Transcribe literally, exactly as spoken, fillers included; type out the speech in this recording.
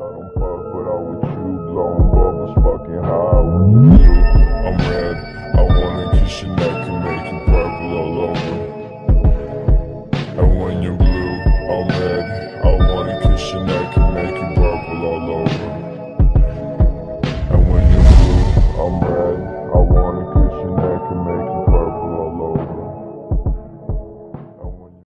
don't puff, but I with you, blowing bubbles, fucking high. When you blue, I'm red. I wanna kiss your neck and make you purple all over. And when you're blue, I'm red. I wanna